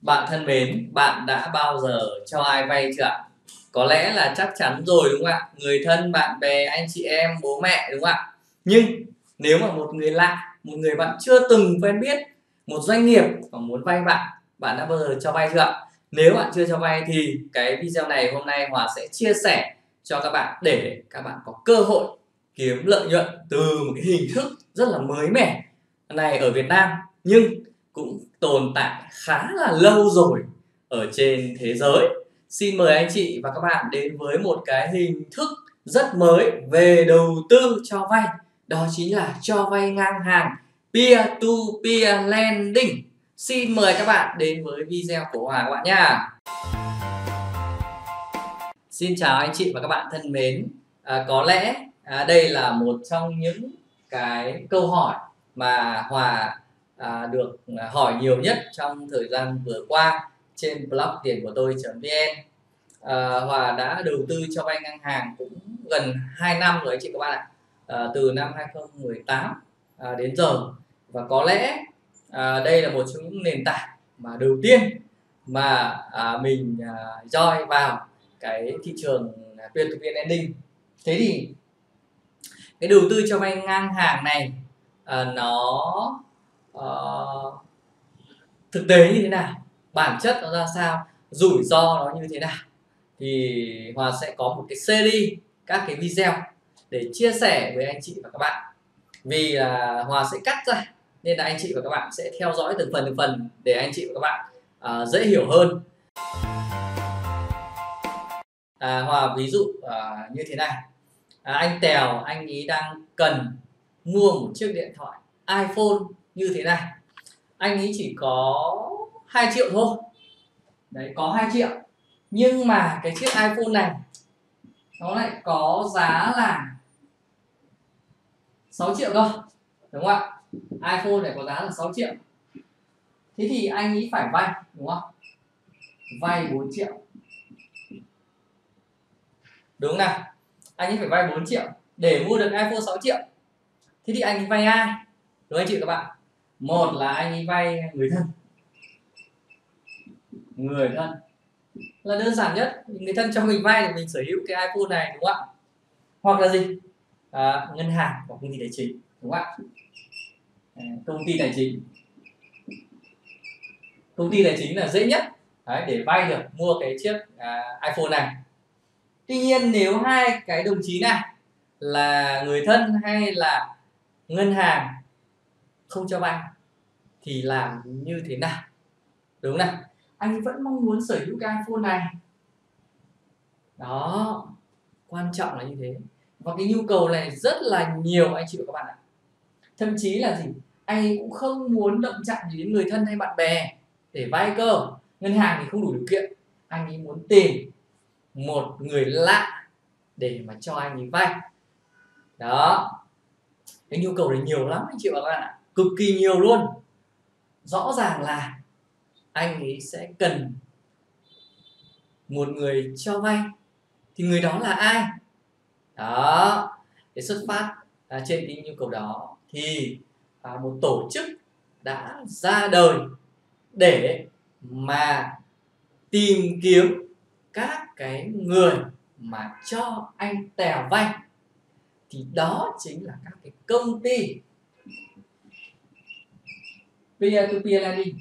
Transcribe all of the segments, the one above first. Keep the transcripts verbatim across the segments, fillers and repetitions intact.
Bạn thân mến, bạn đã bao giờ cho ai vay chưa ạ? Có lẽ là chắc chắn rồi, đúng không ạ? Người thân, bạn bè, anh chị em, bố mẹ, đúng không ạ? Nhưng nếu mà một người lạ, một người bạn chưa từng quen biết, một doanh nghiệp mà muốn vay bạn, bạn đã bao giờ cho vay chưa ạ? Nếu bạn chưa cho vay thì cái video này hôm nay Hòa sẽ chia sẻ cho các bạn để các bạn có cơ hội kiếm lợi nhuận từ một cái hình thức rất là mới mẻ này ở Việt Nam, nhưng cũng tồn tại khá là lâu rồi ở trên thế giới. Xin mời anh chị và các bạn đến với một cái hình thức rất mới về đầu tư cho vay, đó chính là cho vay ngang hàng, peer to peer lending. Xin mời các bạn đến với video của Hòa các bạn nha. Xin chào anh chị và các bạn thân mến. À, có lẽ à, đây là một trong những cái câu hỏi mà Hòa à, được hỏi nhiều nhất trong thời gian vừa qua trên blog tiền của tôi.vn. à, Hòa đã đầu tư cho vay ngang hàng cũng gần hai năm rồi anh chị các bạn ạ, à, từ năm hai không một tám à, đến giờ, và có lẽ à, đây là một trong những nền tảng mà đầu tiên mà à, mình à, join vào cái thị trường peer to peer lending. Thế thì cái đầu tư cho vay ngang hàng này à, nó uh, thực tế như thế nào, bản chất nó ra sao, rủi ro nó như thế nào, thì Hòa sẽ có một cái series các cái video để chia sẻ với anh chị và các bạn. Vì là Hòa sẽ cắt ra nên là anh chị và các bạn sẽ theo dõi từng phần từng phần để anh chị và các bạn à, dễ hiểu hơn. À, Hòa ví dụ à, như thế này. À, anh Tèo, anh ý đang cần mua một chiếc điện thoại iPhone như thế này. Anh ấy chỉ có hai triệu thôi. Đấy, có hai triệu. Nhưng mà cái chiếc iPhone này nó lại có giá là sáu triệu cơ, đúng không ạ? iPhone này có giá là sáu triệu. Thế thì anh ấy phải vay, đúng không? Vay bốn triệu. Đúng nào? Anh ấy phải vay bốn triệu để mua được iPhone sáu triệu. Thế thì anh ấy vay ai? Đúng anh chị các bạn. Một là anh ấy vay người thân. Người thân là đơn giản nhất, người thân cho mình vay để mình sở hữu cái iPhone này, đúng không ạ? Hoặc là gì? À, ngân hàng hoặc công ty tài chính, đúng không ạ? À, công ty tài chính. Công ty tài chính là dễ nhất. Đấy, để vay được mua cái chiếc à, iPhone này. Tuy nhiên nếu hai cái đồng chí này là người thân hay là ngân hàng không cho vay thì làm như thế nào, đúng không nào? Anh vẫn mong muốn sở hữu cái iPhone này đó, quan trọng là như thế. Và cái nhu cầu này rất là nhiều anh chị và các bạn ạ. Thậm chí là gì, anh cũng không muốn động chạm gì đến người thân hay bạn bè để vay cơ. Ngân hàng thì không đủ điều kiện, anh ấy muốn tìm một người lạ để mà cho anh ấy vay đó. Cái nhu cầu này nhiều lắm anh chị và các bạn ạ, cực kỳ nhiều luôn. Rõ ràng là anh ấy sẽ cần một người cho vay, thì người đó là ai đó. Để xuất phát à, trên cái nhu cầu đó thì à, một tổ chức đã ra đời để mà tìm kiếm các cái người mà cho anh Tèo vay, thì đó chính là các cái công ty peer to peer lending,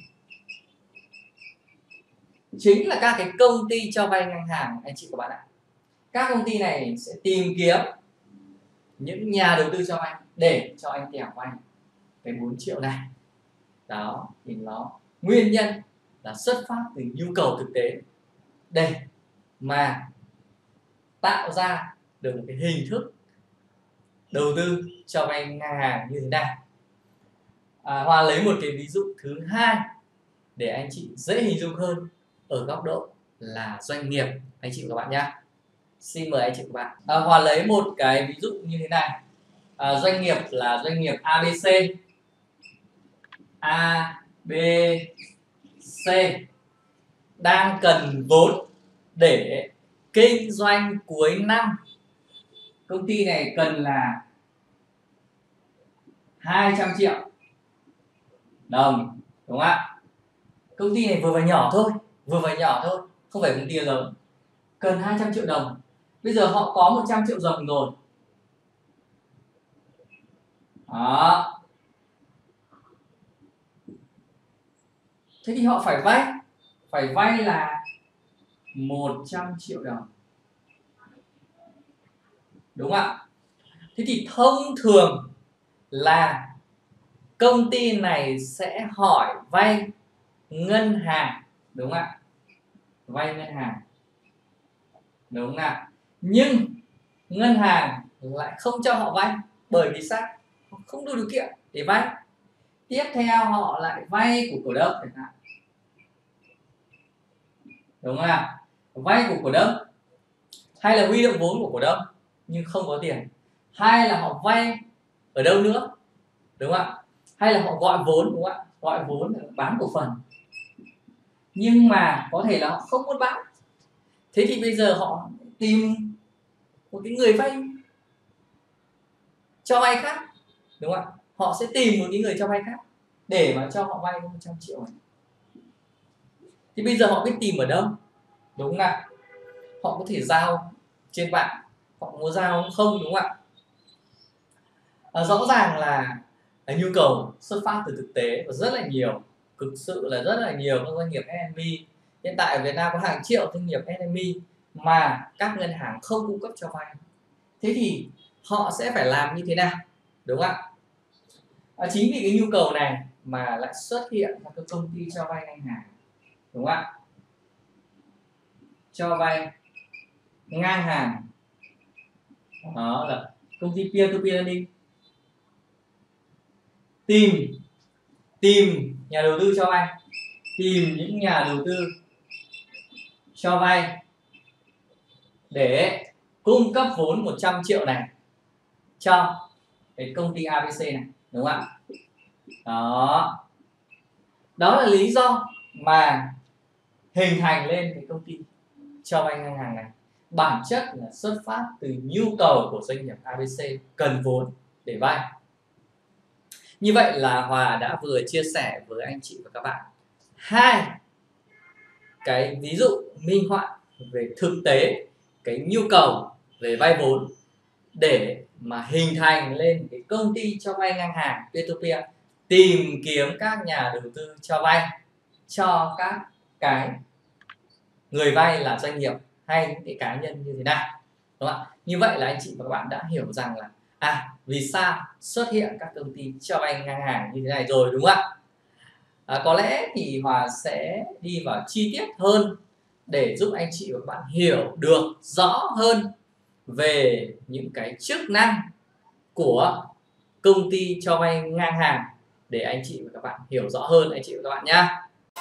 chính là các cái công ty cho vay ngang hàng anh chị và bạn ạ. Các công ty này sẽ tìm kiếm những nhà đầu tư cho vay để cho anh Tèo vay cái bốn triệu này đó. Thì nó nguyên nhân là xuất phát từ nhu cầu thực tế để mà tạo ra được một cái hình thức đầu tư cho vay ngang hàng như thế này. à, Hoa lấy một cái ví dụ thứ hai để anh chị dễ hình dung hơn ở góc độ là doanh nghiệp anh chị và các bạn nhé. Xin mời anh chị và các bạn. à, Hoa lấy một cái ví dụ như thế này. à, Doanh nghiệp là doanh nghiệp a bê xê. A, B, C đang cần vốn để kinh doanh cuối năm. Công ty này cần là hai trăm triệu đồng, đúng không ạ? công ty này vừa và nhỏ thôi, vừa và nhỏ thôi, không phải công ty lớn, cần hai trăm triệu đồng. Bây giờ họ có một trăm triệu đồng rồi. Đó. Thế thì họ phải vay, phải vay là một trăm triệu đồng. Đúng không ạ? Thế thì thông thường là công ty này sẽ hỏi vay ngân hàng, đúng không ạ? Vay ngân hàng. Đúng không ạ? Nhưng ngân hàng lại không cho họ vay, bởi vì sao? Họ không đủ điều kiện để vay. Tiếp theo họ lại vay của cổ đông chẳng hạn. Đúng không ạ? Vay của cổ đông hay là huy động vốn của cổ đông nhưng không có tiền, hay là họ vay ở đâu nữa, đúng không ạ? Hay là họ gọi vốn, đúng không ạ? Gọi vốn là bán cổ phần, nhưng mà có thể là họ không muốn bán. Thế thì bây giờ họ tìm một cái người vay cho vay khác, đúng không ạ? Họ sẽ tìm một cái người cho vay khác để mà cho họ vay một trăm triệu này. Thì bây giờ họ biết tìm ở đâu, đúng không ạ? Họ có thể giao trên mạng, họ muốn giao không, đúng không ạ? À, rõ ràng là cái nhu cầu xuất phát từ thực tế và rất là nhiều, thực sự là rất là nhiều các doanh nghiệp ét em e. Hiện tại ở Việt Nam có hàng triệu doanh nghiệp ét em e mà các ngân hàng không cung cấp cho vay. Thế thì họ sẽ phải làm như thế nào, đúng không ạ? À, chính vì cái nhu cầu này mà lại xuất hiện các công ty cho vay ngân hàng, đúng không ạ? Cho vay ngang hàng, đó là công ty peer to peer lending, tìm tìm nhà đầu tư cho vay, tìm những nhà đầu tư cho vay để cung cấp vốn một trăm triệu này cho cái công ty a bê xê này, đúng không ạ? Đó. Đó là lý do mà hình thành lên cái công ty cho vay ngân hàng này. Bản chất là xuất phát từ nhu cầu của doanh nghiệp a bê xê cần vốn để vay. Như vậy là Hòa đã vừa chia sẻ với anh chị và các bạn hai cái ví dụ minh họa về thực tế cái nhu cầu về vay vốn để mà hình thành lên cái công ty cho vay ngang hàng peer to peer, tìm kiếm các nhà đầu tư cho vay cho các cái người vay là doanh nghiệp hay những cái cá nhân như thế nào, đúng không ạ? Như vậy là anh chị và các bạn đã hiểu rằng là à vì sao xuất hiện các công ty cho vay ngang hàng như thế này rồi, đúng không ạ? À, có lẽ thì Hòa sẽ đi vào chi tiết hơn để giúp anh chị và các bạn hiểu được rõ hơn về những cái chức năng của công ty cho vay ngang hàng để anh chị và các bạn hiểu rõ hơn anh chị và các bạn nhé.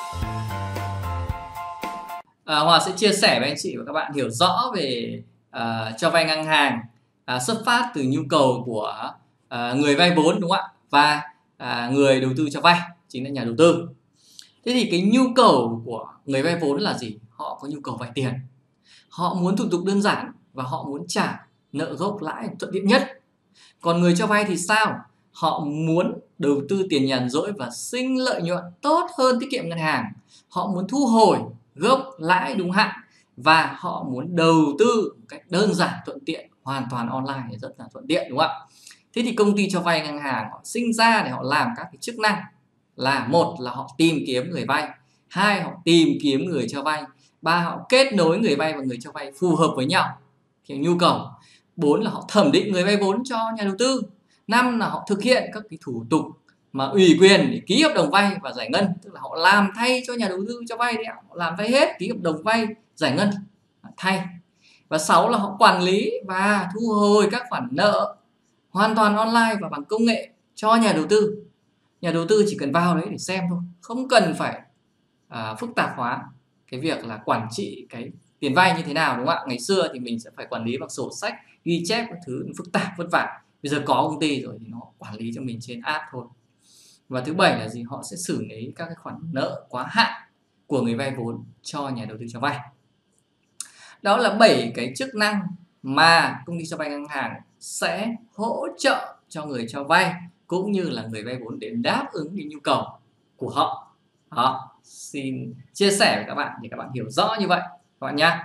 À, Hòa sẽ chia sẻ với anh chị và các bạn hiểu rõ về uh, cho vay ngang hàng uh, xuất phát từ nhu cầu của uh, người vay vốn, đúng không ạ? Và uh, người đầu tư cho vay chính là nhà đầu tư. Thế thì cái nhu cầu của người vay vốn là gì? Họ có nhu cầu vay tiền, họ muốn thủ tục đơn giản và họ muốn trả nợ gốc lãi thuận tiện nhất. Còn người cho vay thì sao? Họ muốn đầu tư tiền nhàn rỗi và sinh lợi nhuận tốt hơn tiết kiệm ngân hàng. Họ muốn thu hồi gốc lãi đúng hạn và họ muốn đầu tư một cách đơn giản thuận tiện, hoàn toàn online, rất là thuận tiện, đúng không ạ? Thế thì công ty cho vay ngân hàng họ sinh ra để họ làm các cái chức năng là một là họ tìm kiếm người vay, hai họ tìm kiếm người cho vay, ba họ kết nối người vay và người cho vay phù hợp với nhau theo nhu cầu, bốn là họ thẩm định người vay vốn cho nhà đầu tư, năm là họ thực hiện các cái thủ tục mà ủy quyền để ký hợp đồng vay và giải ngân, tức là họ làm thay cho nhà đầu tư cho vay đấy, họ làm thay hết, ký hợp đồng vay, giải ngân thay. Và sáu là họ quản lý và thu hồi các khoản nợ hoàn toàn online và bằng công nghệ cho nhà đầu tư. Nhà đầu tư chỉ cần vào đấy để xem thôi, không cần phải à, phức tạp hóa cái việc là quản trị cái tiền vay như thế nào, đúng không ạ? Ngày xưa thì mình sẽ phải quản lý bằng sổ sách, ghi chép các thứ phức tạp vất vả. Bây giờ có công ty rồi thì nó quản lý cho mình trên app thôi. Và thứ bảy là gì? Họ sẽ xử lý các cái khoản nợ quá hạn của người vay vốn cho nhà đầu tư cho vay. Đó là bảy cái chức năng mà công ty cho vay ngân hàng sẽ hỗ trợ cho người cho vay cũng như là người vay vốn để đáp ứng cái nhu cầu của họ. Đó. xin chia sẻ với các bạn để các bạn hiểu rõ như vậy các bạn nhé.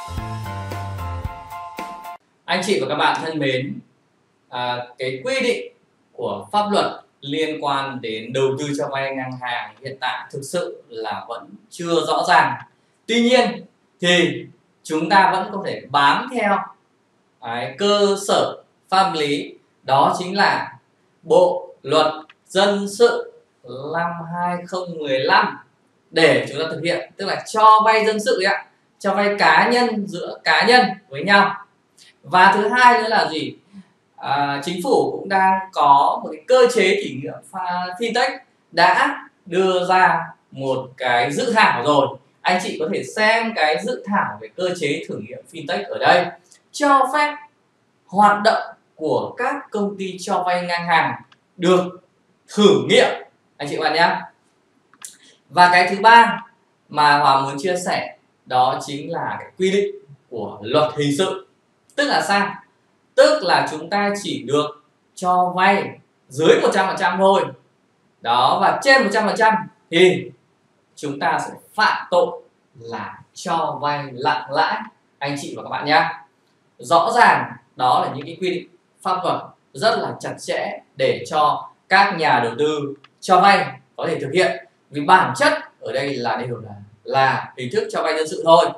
Anh chị và các bạn thân mến, à, cái quy định của pháp luật liên quan đến đầu tư cho vay ngang hàng hiện tại thực sự là vẫn chưa rõ ràng. Tuy nhiên thì chúng ta vẫn có thể bám theo cái cơ sở pháp lý, đó chính là Bộ Luật Dân sự năm hai không một năm để chúng ta thực hiện, tức là cho vay dân sự ạ, cho vay cá nhân giữa cá nhân với nhau. Và thứ hai nữa là gì? À, chính phủ cũng đang có một cái cơ chế thử nghiệm fintech đã đưa ra một cái dự thảo rồi. Anh chị có thể xem cái dự thảo về cơ chế thử nghiệm fintech ở đây, cho phép hoạt động của các công ty cho vay ngang hàng được thử nghiệm anh chị bạn nhé. Và cái thứ ba mà Hòa muốn chia sẻ đó chính là cái quy định của luật hình sự. Tức là sao? Tức là chúng ta chỉ được cho vay dưới một trăm phần trăm thôi. Đó, và trên một trăm phần trăm thì chúng ta sẽ phạm tội là cho vay nặng lãi anh chị và các bạn nhé. Rõ ràng đó là những cái quy định pháp luật rất là chặt chẽ để cho các nhà đầu tư cho vay có thể thực hiện, vì bản chất ở đây là đều là là hình thức cho vay dân sự thôi.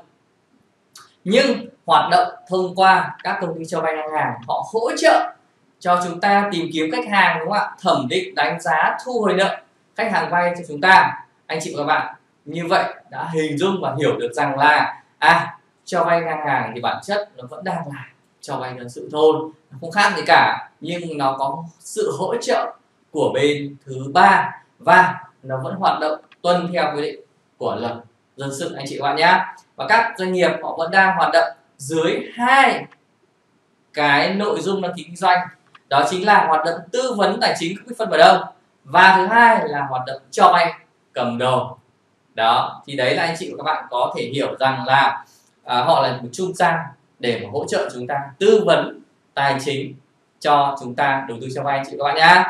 Nhưng hoạt động thông qua các công ty cho vay ngang hàng, họ hỗ trợ cho chúng ta tìm kiếm khách hàng, đúng không ạ? Thẩm định, đánh giá, thu hồi nợ khách hàng vay cho chúng ta. Anh chị và các bạn như vậy đã hình dung và hiểu được rằng là à cho vay ngang hàng thì bản chất nó vẫn đang là cho vay dân sự thôi, nó không khác gì cả, nhưng nó có sự hỗ trợ của bên thứ ba và nó vẫn hoạt động tuân theo quy định của luật dân sự anh chị và bạn nhé. Và các doanh nghiệp họ vẫn đang hoạt động dưới hai cái nội dung đăng ký kinh doanh, đó chính là hoạt động tư vấn tài chính không biết phân vào đâu, và thứ hai là hoạt động cho vay cầm đồ. Đó, thì đấy là anh chị và các bạn có thể hiểu rằng là à, họ là một trung gian để mà hỗ trợ chúng ta tư vấn tài chính cho chúng ta đầu tư cho vay anh chị và các bạn nhé.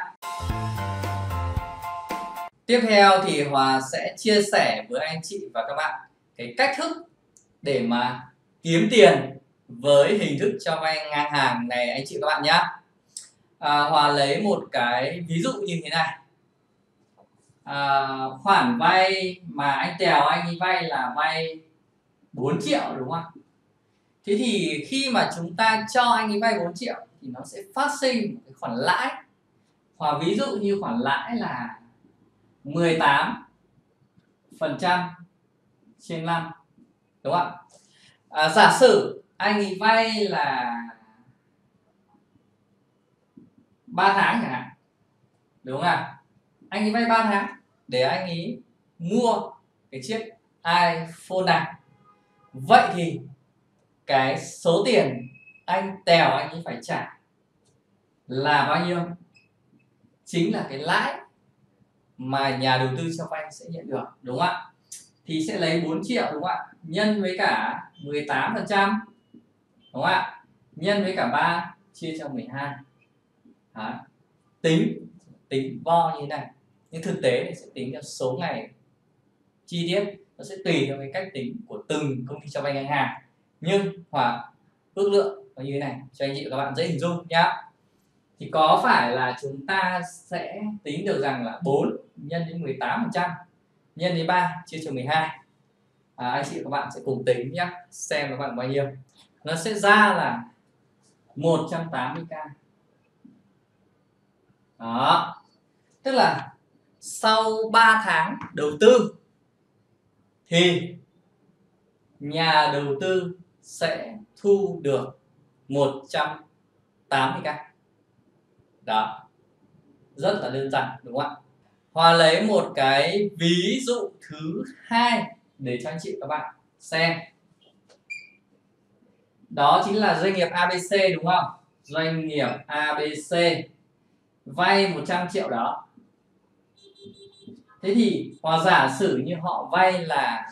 Tiếp theo thì Hòa sẽ chia sẻ với anh chị và các bạn cái cách thức để mà kiếm tiền với hình thức cho vay ngang hàng này anh chị và các bạn nhé. À, Hòa lấy một cái ví dụ như thế này. À, khoản vay mà anh Tèo anh ấy vay là vay bốn triệu đúng không ạ? Thế thì khi mà chúng ta cho anh ấy vay bốn triệu thì nó sẽ phát sinh một cái khoản lãi. Hòa ví dụ như khoản lãi là mười tám phần trăm trên năm, đúng không ạ? À, giả sử anh ấy vay là ba tháng chẳng hạn, đúng không ạ? Anh ấy vay ba tháng để anh ấy mua cái chiếc iPhone này. Vậy thì cái số tiền anh Tèo anh ấy phải trả là bao nhiêu? Chính là cái lãi mà nhà đầu tư cho vay sẽ nhận được, đúng không ạ? Thì sẽ lấy bốn triệu, đúng không ạ? Nhân với cả mười tám phần trăm, đúng không ạ? Nhân với cả ba chia cho mười hai. Đó. Tính tính vo như thế này. Nhưng thực tế thì sẽ tính theo số ngày chi tiết, nó sẽ tùy theo cái cách tính của từng công ty cho vay ngang hàng. Nhưng Hòa ước lượng nó như thế này cho anh chị và các bạn dễ hình dung nhá. Thì có phải là chúng ta sẽ tính được rằng là bốn nhân đến mười tám phần trăm nhân đến ba chia cho mười hai. À, anh chị và các bạn sẽ cùng tính nhé, xem nó bằng bao nhiêu. Nó sẽ ra là một trăm tám mươi k. Đó. Tức là sau ba tháng đầu tư thì nhà đầu tư sẽ thu được một trăm tám mươi k. Đó. Rất là đơn giản, đúng không ạ? Hòa lấy một cái ví dụ thứ hai để cho anh chị và các bạn xem. Đó chính là doanh nghiệp a bê xê, đúng không? Doanh nghiệp a bê xê vay một trăm triệu đó. Thế thì Hòa giả sử như họ vay là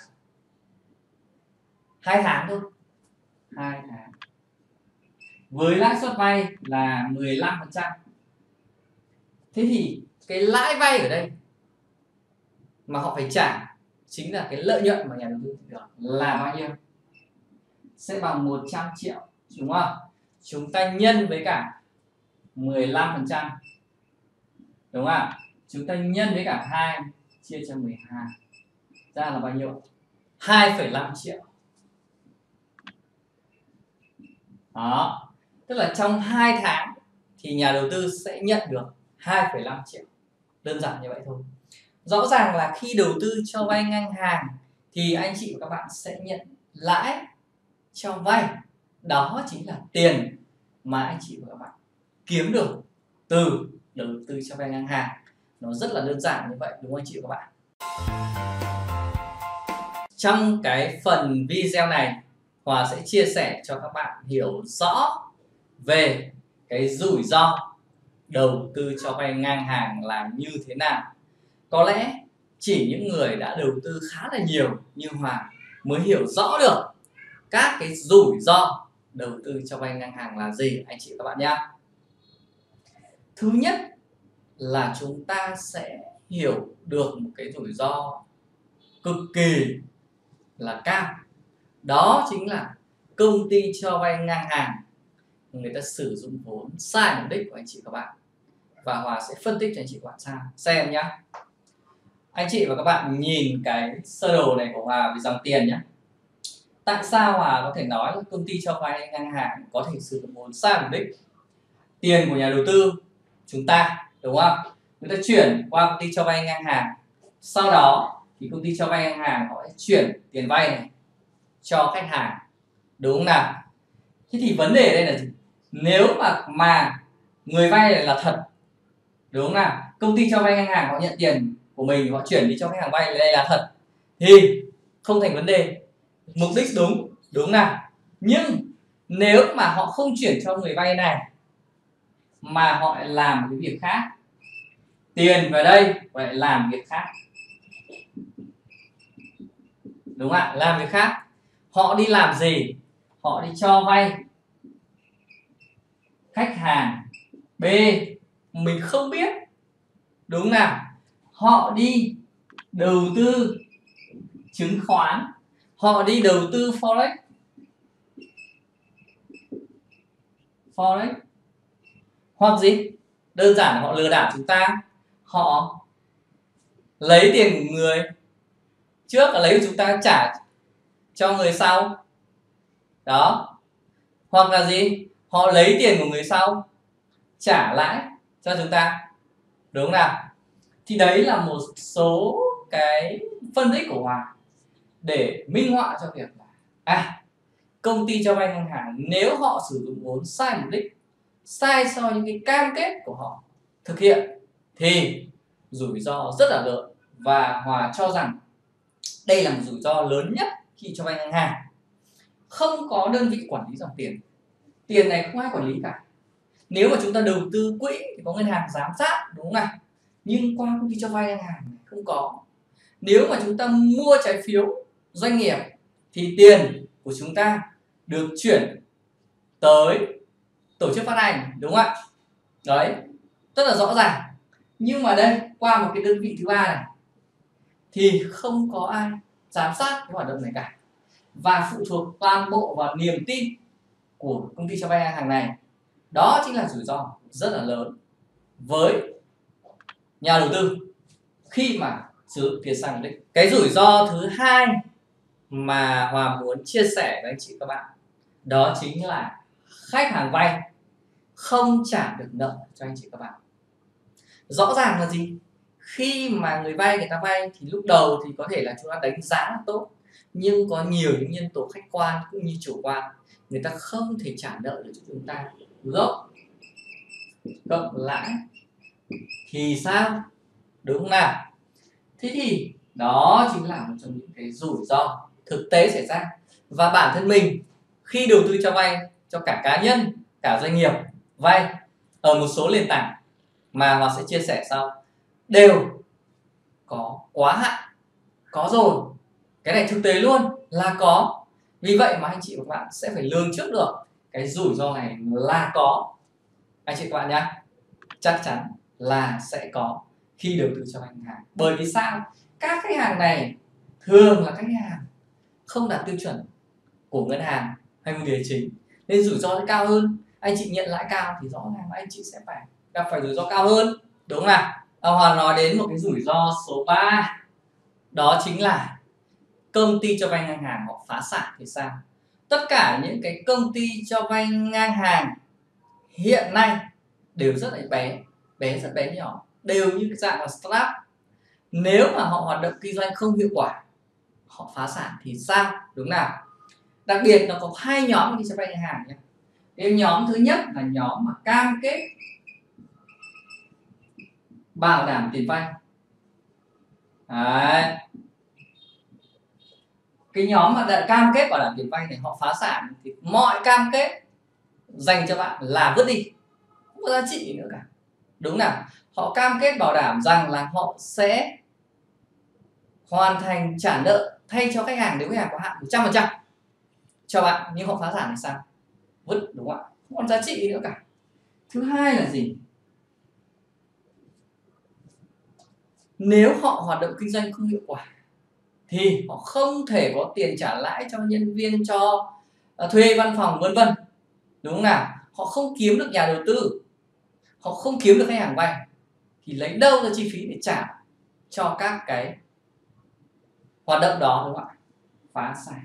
hai tháng thôi. hai tháng. Với lãi suất vay là mười lăm phần trăm. Thế thì cái lãi vay ở đây mà họ phải trả chính là cái lợi nhuận mà nhà đầu tư được là bao nhiêu? Sẽ bằng một trăm triệu, đúng không? Chúng ta nhân với cả mười lăm phần trăm, đúng không? Chúng ta nhân với cả hai chia cho mười hai, ra là bao nhiêu? hai phẩy năm triệu. Đó, tức là trong hai tháng thì nhà đầu tư sẽ nhận được hai phẩy năm triệu. Đơn giản như vậy thôi. Rõ ràng là khi đầu tư cho vay ngang hàng thì anh chị và các bạn sẽ nhận lãi cho vay. Đó chính là tiền mà anh chị và các bạn kiếm được từ đầu tư cho vay ngang hàng. Nó rất là đơn giản như vậy, đúng không anh chị và các bạn? Trong cái phần video này, Hòa sẽ chia sẻ cho các bạn hiểu rõ về cái rủi ro đầu tư cho vay ngang hàng là như thế nào. Có lẽ chỉ những người đã đầu tư khá là nhiều như Hòa mới hiểu rõ được các cái rủi ro đầu tư cho vay ngang hàng là gì anh chị và các bạn nhé. Thứ nhất là chúng ta sẽ hiểu được một cái rủi ro cực kỳ là cao. Đó chính là công ty cho vay ngang hàng người ta sử dụng vốn sai mục đích của anh chị và các bạn. Và Hòa sẽ phân tích cho anh chị và các bạn xem nhé. Anh chị và các bạn nhìn cái sơ đồ này của Hòa về dòng tiền nhé. Tại sao Hòa có thể nói là công ty cho vay ngang hàng có thể sử dụng vốn sai mục đích? Tiền của nhà đầu tư chúng ta, đúng không? Người ta chuyển qua công ty cho vay ngang hàng. Sau đó thì công ty cho vay ngang hàng họ sẽ chuyển tiền vay này cho khách hàng, đúng không nào? Thế thì vấn đề đây là gì? Nếu mà mà người vay này là thật, đúng không nào? Công ty cho vay ngang hàng họ nhận tiền của mình, họ chuyển đi cho khách hàng vay, đây là thật thì không thành vấn đề, mục đích đúng, đúng không nào? Nhưng nếu mà họ không chuyển cho người vay này mà họ lại làm cái việc khác, tiền vào đây và lại làm việc khác, đúng không ạ? Làm việc khác, họ đi làm gì? Họ đi cho vay khách hàng B mình không biết, đúng nào? Họ đi đầu tư chứng khoán, họ đi đầu tư forex forex hoặc gì đơn giản là họ lừa đảo chúng ta, họ lấy tiền của người trước là lấy của chúng ta trả cho người sau đó, hoặc là gì họ lấy tiền của người sau trả lãi cho chúng ta, đúng không nào? Thì đấy là một số cái phân tích của Hòa để minh họa cho việc là à, công ty cho vay ngân hàng nếu họ sử dụng vốn sai mục đích, sai so những cái cam kết của họ thực hiện thì rủi ro rất là lớn. Và Hòa cho rằng đây là một rủi ro lớn nhất khi cho vay ngân hàng. Không có đơn vị quản lý dòng tiền, tiền này không ai quản lý cả. Nếu mà chúng ta đầu tư quỹ thì có ngân hàng giám sát, đúng không nào? Nhưng qua công ty cho vay ngân hàng này không có. Nếu mà chúng ta mua trái phiếu doanh nghiệp thì tiền của chúng ta được chuyển tới tổ chức phát hành, đúng không ạ? Đấy, rất là rõ ràng. Nhưng mà đây, qua một cái đơn vị thứ ba này thì không có ai giám sát cái hoạt động này cả, và phụ thuộc toàn bộ vào niềm tin của công ty cho vay ngân hàng này. Đó chính là rủi ro rất là lớn với nhà đầu tư khi mà sử dụng tiền sai mục đích. Cái rủi ro thứ hai mà Hòa muốn chia sẻ với anh chị các bạn đó chính là khách hàng vay không trả được nợ cho anh chị các bạn. Rõ ràng là gì? Khi mà người vay người ta vay thì lúc đầu thì có thể là chúng ta đánh giá là tốt, nhưng có nhiều những nhân tố khách quan cũng như chủ quan, người ta không thể trả nợ được cho chúng ta gốc cộng lãi thì sao, đúng không nào? Thế thì đó chính là một trong những cái rủi ro thực tế xảy ra. Và bản thân mình khi đầu tư cho vay cho cả cá nhân, cả doanh nghiệp vay ở một số nền tảng mà Hòa sẽ chia sẻ sau đều có quá hạn, có rồi, cái này thực tế luôn là có. Vì vậy mà anh chị và các bạn sẽ phải lường trước được cái rủi ro này là có, anh chị các bạn nhé, chắc chắn là sẽ có khi đầu tư cho ngân hàng. Bởi vì sao? Các khách hàng này thường là khách hàng không đạt tiêu chuẩn của ngân hàng hay công ty tài chính nên rủi ro sẽ cao hơn. Anh chị nhận lãi cao thì rõ ràng anh chị sẽ phải gặp phải rủi ro cao hơn, đúng không nào? À, Hoàng nói đến một cái rủi ro số ba, đó chính là công ty cho vay ngang hàng họ phá sản thì sao? Tất cả những cái công ty cho vay ngang hàng hiện nay đều rất là bé, bé rất bé nhỏ, đều như cái dạng là startup. Nếu mà họ hoạt động kinh doanh không hiệu quả, họ phá sản thì sao, đúng nào? Đặc biệt nó có hai nhóm đi cho vay ngân hàng nhé. Cái nhóm thứ nhất là nhóm mà cam kết bảo đảm tiền vay. Đấy. Cái nhóm mà đã cam kết bảo đảm tiền vay này họ phá sản thì mọi cam kết dành cho bạn là vứt đi, không có giá trị nữa cả, đúng nào? Họ cam kết bảo đảm rằng là họ sẽ hoàn thành trả nợ thay cho khách hàng nếu khách hàng có hạn một trăm phần trăm cho bạn, nhưng họ phá sản thì sao? Vứt, đúng không ạ? Không còn giá trị nữa cả. Thứ hai là gì? Nếu họ hoạt động kinh doanh không hiệu quả thì họ không thể có tiền trả lãi cho nhân viên, cho uh, thuê văn phòng vân vân, đúng không nào? Họ không kiếm được nhà đầu tư, họ không kiếm được khách hàng vay thì lấy đâu ra chi phí để trả cho các cái hoạt động đó, đúng không ạ? Phá sản.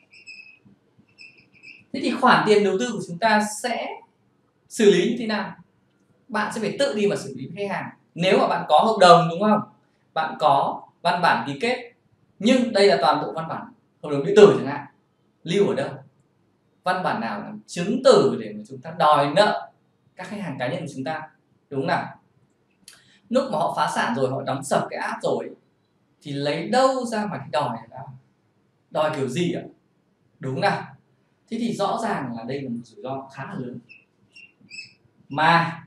Thế thì khoản tiền đầu tư của chúng ta sẽ xử lý như thế nào? Bạn sẽ phải tự đi mà xử lý với khách hàng. Nếu mà bạn có hợp đồng, đúng không? Bạn có văn bản ký kết, nhưng đây là toàn bộ văn bản hợp đồng điện tử chẳng hạn, lưu ở đâu? Văn bản nào là chứng từ để mà chúng ta đòi nợ các khách hàng cá nhân của chúng ta, đúng không nào? Lúc mà họ phá sản rồi, họ đóng sập cái app rồi thì lấy đâu ra mà đòi nào? Đòi kiểu gì ạ? Đúng không nào? Thế thì rõ ràng là đây là một rủi ro khá là lớn mà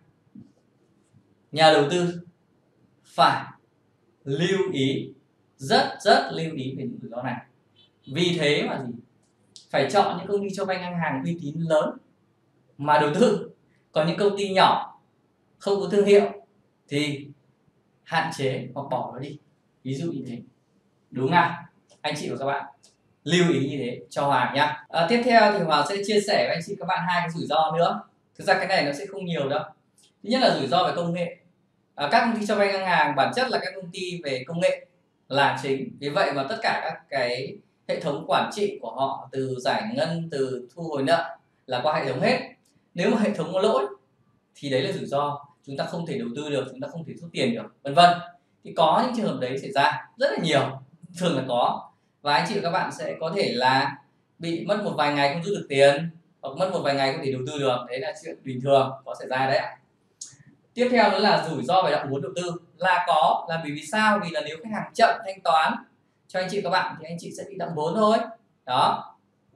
nhà đầu tư phải lưu ý, rất rất lưu ý về những rủi ro này. Vì thế mà gì? Phải chọn những công ty cho vay ngang hàng uy tín lớn mà đầu tư. Còn những công ty nhỏ không có thương hiệu thì hạn chế hoặc bỏ nó đi, ví dụ như thế, đúng không nào? Anh chị và các bạn lưu ý như thế cho Hoàng nhá. À, tiếp theo thì Hoàng sẽ chia sẻ với anh chị các bạn hai cái rủi ro nữa. Thực ra cái này nó sẽ không nhiều đâu. Thứ nhất là rủi ro về công nghệ. À, các công ty cho vay ngang hàng bản chất là các công ty về công nghệ là chính. Vì vậy mà tất cả các cái hệ thống quản trị của họ, từ giải ngân, từ thu hồi nợ là qua hệ thống hết. Nếu mà hệ thống có lỗi thì đấy là rủi ro, chúng ta không thể đầu tư được, chúng ta không thể rút tiền được, vân vân. Thì có những trường hợp đấy xảy ra rất là nhiều, thường là có, và anh chị và các bạn sẽ có thể là bị mất một vài ngày không rút được tiền, hoặc mất một vài ngày không thể đầu tư được, đấy là chuyện bình thường có xảy ra đấy ạ. Tiếp theo nữa là rủi ro về động vốn đầu tư là có, là vì vì sao? Vì là nếu khách hàng chậm thanh toán cho anh chị và các bạn thì anh chị sẽ bị động vốn thôi. Đó.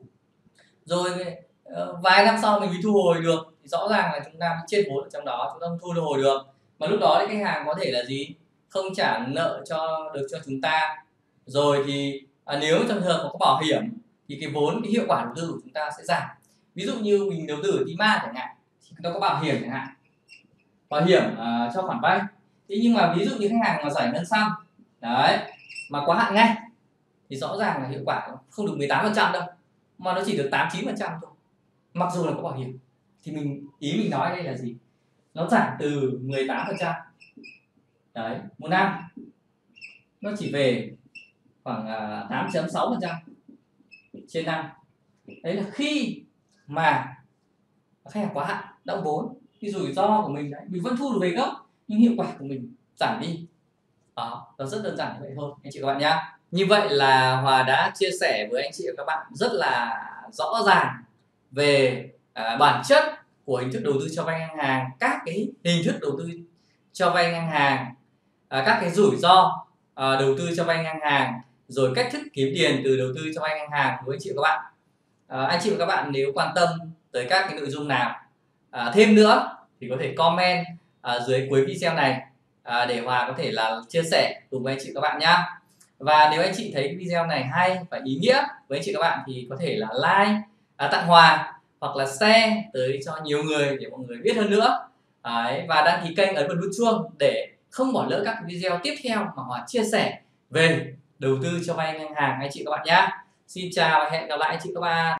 Rồi vài năm sau mình mới thu hồi được thì rõ ràng là chúng ta bị chết vốn ở trong đó, chúng ta không thu hồi được. Mà lúc đó thì khách hàng có thể là gì? Không trả nợ cho được cho chúng ta. Rồi thì à, nếu trong trường hợp mà có bảo hiểm thì cái vốn, cái hiệu quả đầu tư của chúng ta sẽ giảm. Ví dụ như mình đầu tư ở Tima chẳng hạn thì nó có bảo hiểm chẳng hạn, bảo hiểm uh, cho khoản vay. Thế nhưng mà ví dụ như khách hàng mà giải ngân xong đấy mà quá hạn ngay thì rõ ràng là hiệu quả không được mười tám phần trăm đâu, mà nó chỉ được tám chín phần trăm thôi, mặc dù là có bảo hiểm. Thì mình ý mình nói đây là gì? Nó giảm từ mười tám phần trăm đấy một năm, nó chỉ về khoảng uh, tám phẩy sáu phần trăm trên năm. Đấy là khi mà khách hàng quá hạn đóng vốn thì rủi ro của mình đấy, mình vẫn thu được về gốc nhưng hiệu quả của mình giảm đi. Đó, nó rất đơn giản như vậy thôi anh chị các bạn nhá. Như vậy là Hòa đã chia sẻ với anh chị và các bạn rất là rõ ràng về à, bản chất của hình thức đầu tư cho vay ngang hàng, các cái hình thức đầu tư cho vay ngang hàng, à, các cái rủi ro à, đầu tư cho vay ngang hàng, rồi cách thức kiếm tiền từ đầu tư cho vay ngang hàng với anh chị và các bạn. À, anh chị và các bạn nếu quan tâm tới các cái nội dung nào à, thêm nữa thì có thể comment à, dưới cuối video này à, để Hòa có thể là chia sẻ cùng với anh chị và các bạn nhé. Và nếu anh chị thấy cái video này hay và ý nghĩa với anh chị và các bạn thì có thể là like, à, tặng Hòa hoặc là share tới cho nhiều người để mọi người biết hơn nữa. Đấy, và đăng ký kênh, ấn vào nút chuông để không bỏ lỡ các video tiếp theo mà Hòa chia sẻ về đầu tư cho vay ngân hàng anh chị các bạn nhé. Xin chào và hẹn gặp lại anh chị các bạn.